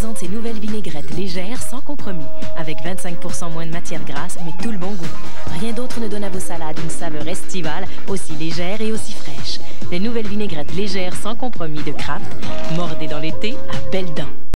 présente ses nouvelles vinaigrettes légères sans compromis, avec 25% moins de matière grasse, mais tout le bon goût. Rien d'autre ne donne à vos salades une saveur estivale, aussi légère et aussi fraîche. Les nouvelles vinaigrettes légères sans compromis de Kraft, mordez dans l'été à belles dents.